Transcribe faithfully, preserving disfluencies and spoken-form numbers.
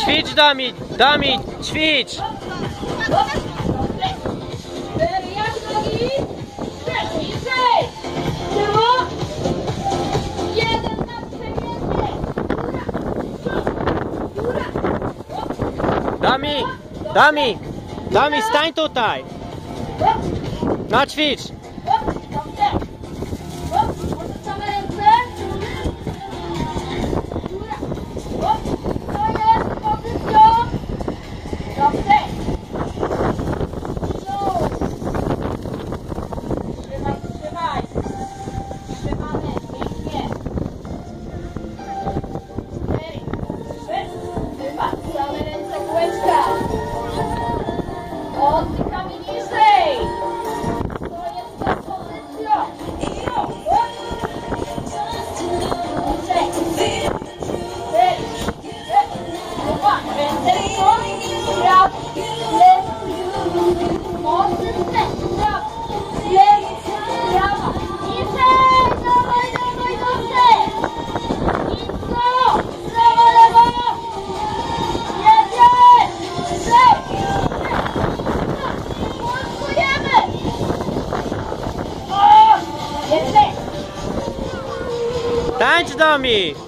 Ćwicz, Dami! Dami, ćwicz! Dami! Dami! Dami, stań tutaj! Na ćwicz! Oddychamy niżej! To jest ta pozycja! Dwa, ręce w bok, prawy, lewy, mocny wstęp, prawy, lewy, prawa, niżej, dawaj, dawaj, dobrze! Nisko, prawa, lewa, jedziesz, niżej, montujemy! O, jeszcze! Tańcz, Dami!